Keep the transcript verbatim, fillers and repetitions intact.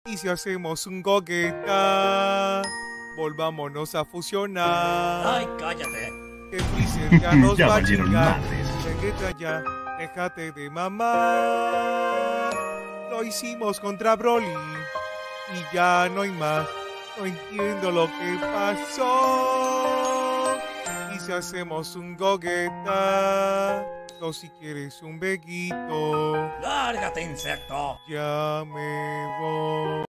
Y si hacemos un Gogeta, volvámonos a fusionar. Ay, cállate. Que Freezer ya nos Ya va a valieron chingar. madres. Vegeta ya, déjate de mamar. Lo hicimos contra Broly y ya no hay más. No entiendo lo que pasó. Y si hacemos un Gogeta, o si quieres un Veguito, Lárgate, insecto. ya me voy.